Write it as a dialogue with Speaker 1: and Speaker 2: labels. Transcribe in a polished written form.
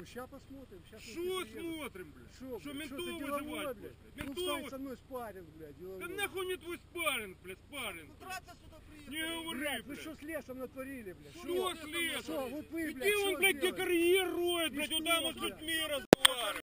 Speaker 1: Ну сейчас посмотрим.
Speaker 2: Что смотрим, блядь? Что ментов вызывать, блядь?
Speaker 1: Ну
Speaker 2: Ментов?
Speaker 1: со мной спарринг, блядь, деловой.
Speaker 2: Да нахуй мне твой спарринг, блядь, спарринг.
Speaker 3: Ну драться сюда приехали.
Speaker 2: Не говори,
Speaker 1: Блядь, вы
Speaker 2: блядь.
Speaker 1: что с лесом натворили, блядь?
Speaker 2: Что с лесом?
Speaker 1: Что, вот вы, блядь,
Speaker 2: Иди он,
Speaker 1: что
Speaker 2: блядь, где
Speaker 1: делаете?
Speaker 2: карьер роет, блядь,
Speaker 1: И
Speaker 2: вот там
Speaker 1: что,
Speaker 2: вот с
Speaker 1: блядь?
Speaker 2: людьми разговаривает.